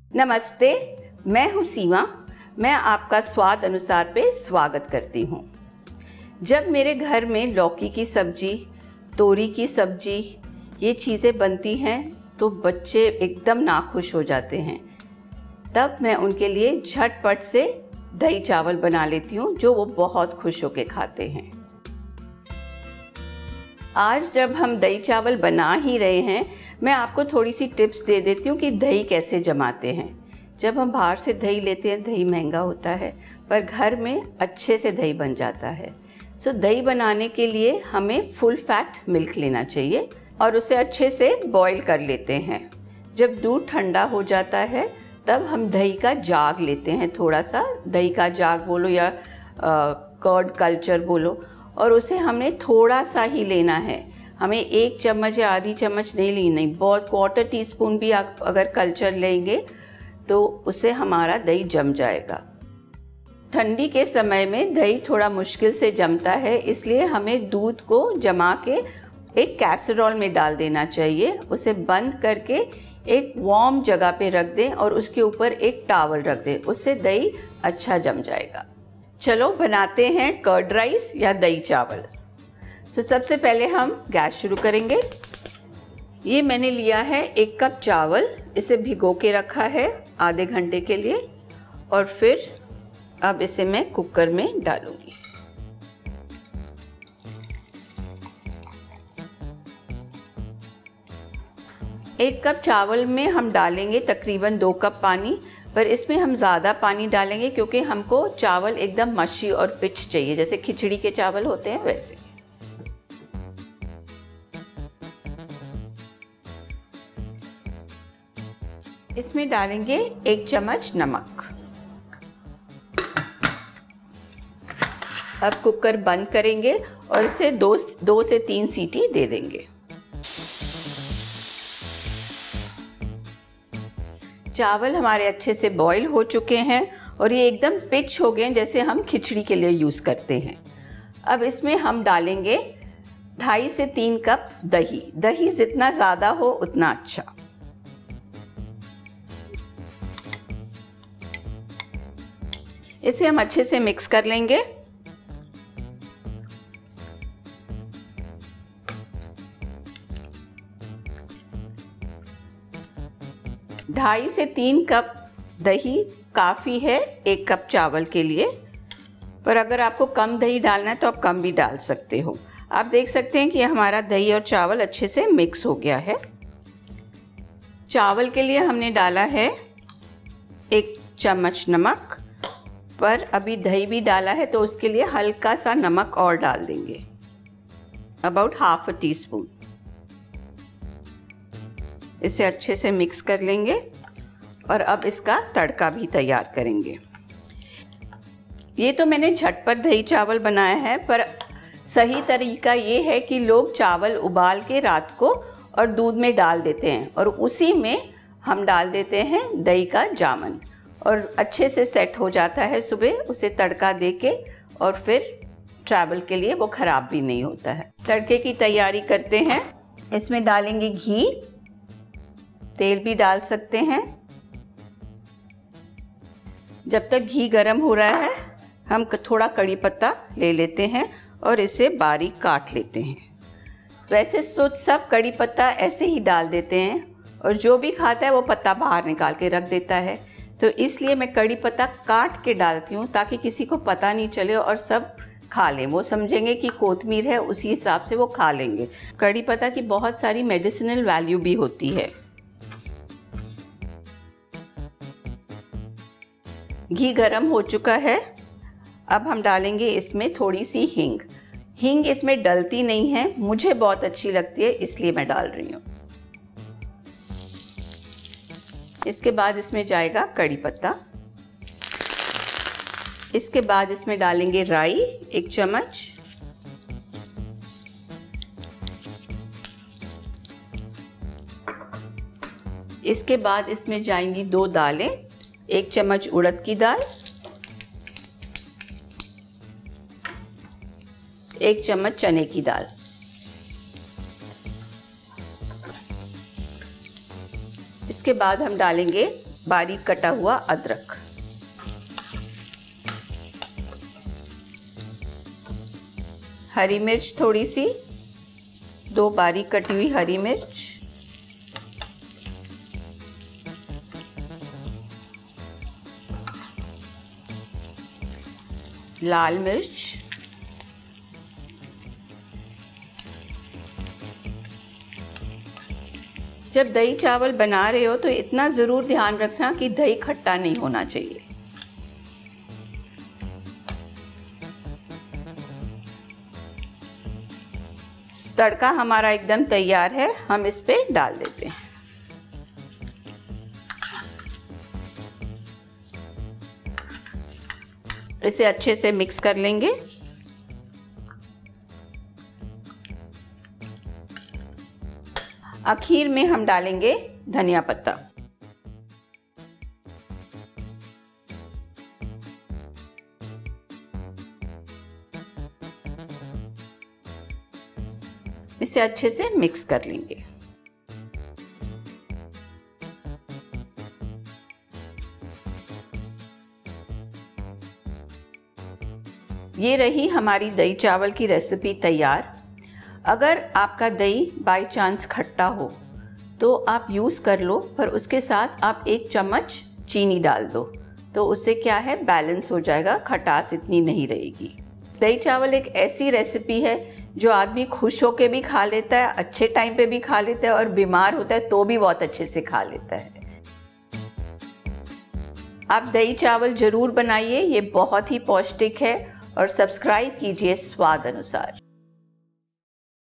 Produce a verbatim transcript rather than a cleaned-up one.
नमस्ते, मैं हूँ सीमा। मैं आपका स्वाद अनुसार पे स्वागत करती हूँ। जब मेरे घर में लौकी की सब्जी, तोरी की सब्जी, ये चीज़ें बनती हैं तो बच्चे एकदम नाखुश हो जाते हैं। तब मैं उनके लिए झटपट से दही चावल बना लेती हूँ जो वो बहुत खुश होकर खाते हैं। आज जब हम दही चावल बना ही रहे हैं, मैं आपको थोड़ी सी टिप्स दे देती हूँ कि दही कैसे जमाते हैं। जब हम बाहर से दही लेते हैं, दही महंगा होता है, पर घर में अच्छे से दही बन जाता है। सो दही बनाने के लिए हमें फुल फैट मिल्क लेना चाहिए और उसे अच्छे से बॉईल कर लेते हैं। जब दूध ठंडा हो जाता है तब हम दही का जाग लेते हैं, थोड़ा सा दही का जाग बोलो या कर्ड कल्चर बोलो, और उसे हमने थोड़ा सा ही लेना है। हमें एक चम्मच या आधी चम्मच नहीं लेनी, बहुत क्वार्टर टी स्पून भी आप अगर कल्चर लेंगे तो उससे हमारा दही जम जाएगा। ठंडी के समय में दही थोड़ा मुश्किल से जमता है, इसलिए हमें दूध को जमा के एक कैसरोल में डाल देना चाहिए। उसे बंद करके एक वार्म जगह पे रख दें और उसके ऊपर एक टॉवल रख दें, उससे दही अच्छा जम जाएगा। चलो बनाते हैं कर्ड राइस या दही चावल। तो सबसे पहले हम गैस शुरू करेंगे। ये मैंने लिया है एक कप चावल, इसे भिगो के रखा है आधे घंटे के लिए, और फिर अब इसे मैं कुकर में डालूंगी। एक कप चावल में हम डालेंगे तकरीबन दो कप पानी, पर इसमें हम ज़्यादा पानी डालेंगे क्योंकि हमको चावल एकदम मशी और पिच चाहिए, जैसे खिचड़ी के चावल होते हैं वैसे। इसमें डालेंगे एक चम्मच नमक। अब कुकर बंद करेंगे और इसे दो दो से तीन सीटी दे देंगे। चावल हमारे अच्छे से बॉईल हो चुके हैं और ये एकदम पिच हो गए जैसे हम खिचड़ी के लिए यूज़ करते हैं। अब इसमें हम डालेंगे ढाई से तीन कप दही। दही जितना ज़्यादा हो उतना अच्छा। इसे हम अच्छे से मिक्स कर लेंगे। ढाई से तीन कप दही काफ़ी है एक कप चावल के लिए, पर अगर आपको कम दही डालना है तो आप कम भी डाल सकते हो। आप देख सकते हैं कि हमारा दही और चावल अच्छे से मिक्स हो गया है। चावल के लिए हमने डाला है एक चम्मच नमक, पर अभी दही भी डाला है तो उसके लिए हल्का सा नमक और डाल देंगे, about half a teaspoon. इसे अच्छे से मिक्स कर लेंगे और अब इसका तड़का भी तैयार करेंगे। ये तो मैंने झटपट दही चावल बनाया है, पर सही तरीका ये है कि लोग चावल उबाल के रात को और दूध में डाल देते हैं और उसी में हम डाल देते हैं दही का जामन, और अच्छे से सेट हो जाता है। सुबह उसे तड़का देके और फिर ट्रैवल के लिए वो ख़राब भी नहीं होता है। तड़के की तैयारी करते हैं। इसमें डालेंगे घी, तेल भी डाल सकते हैं। जब तक घी गर्म हो रहा है हम थोड़ा कड़ी पत्ता ले लेते हैं और इसे बारीक काट लेते हैं। वैसे तो सब कड़ी पत्ता ऐसे ही डाल देते हैं और जो भी खाता है वो पत्ता बाहर निकाल के रख देता है, तो इसलिए मैं कड़ी पत्ता काट के डालती हूँ ताकि किसी को पता नहीं चले और सब खा लें। वो समझेंगे कि कोतमीर है, उसी हिसाब से वो खा लेंगे। कड़ी पत्ता की बहुत सारी मेडिसिनल वैल्यू भी होती है। घी गरम हो चुका है। अब हम डालेंगे इसमें थोड़ी सी हींग। हींग इसमें डलती नहीं है, मुझे बहुत अच्छी लगती है इसलिए मैं डाल रही हूँ। इसके बाद इसमें जाएगा कड़ी पत्ता। इसके बाद इसमें डालेंगे राई एक चम्मच, इसके बाद इसमें जाएंगी दो दालें, एक चम्मच उड़द की दाल, एक चम्मच चने की दाल। इसके बाद हम डालेंगे बारीक कटा हुआ अदरक, हरी मिर्च थोड़ी सी, दो बारीक कटी हुई हरी मिर्च, लाल मिर्च, जब दही चावल बना रहे हो तो इतना ज़रूर ध्यान रखना कि दही खट्टा नहीं होना चाहिए। तड़का हमारा एकदम तैयार है, हम इस पे डाल देते हैं। इसे अच्छे से मिक्स कर लेंगे। आखिर में हम डालेंगे धनिया पत्ता। इसे अच्छे से मिक्स कर लेंगे। ये रही हमारी दही चावल की रेसिपी तैयार। अगर आपका दही बाय चांस खट्टा हो तो आप यूज़ कर लो, पर उसके साथ आप एक चम्मच चीनी डाल दो, तो उससे क्या है बैलेंस हो जाएगा, खटास इतनी नहीं रहेगी। दही चावल एक ऐसी रेसिपी है जो आदमी खुश होके भी खा लेता है, अच्छे टाइम पे भी खा लेता है, और बीमार होता है तो भी बहुत अच्छे से खा लेता है। आप दही चावल ज़रूर बनाइए, ये बहुत ही पौष्टिक है। और सब्सक्राइब कीजिए स्वाद अनुसार।